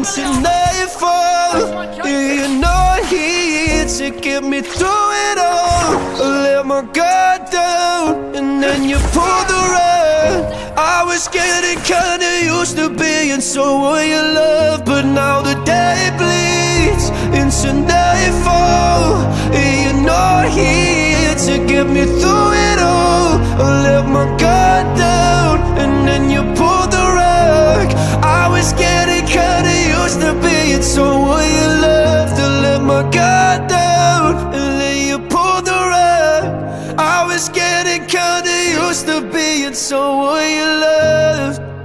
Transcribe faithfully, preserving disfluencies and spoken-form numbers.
into nightfall. You're not here to get me through it all. I let my guard down and then you pulled the rug. I was getting kinda used to being someone you love, but now the day bleeds into nightfall. You're not here to get me through it all. I let my guard down and then you pulled the rug. I was getting kinda used to being someone you loved. I let my guard down and then you pulled the rug. I was getting kinda used to being someone you loved.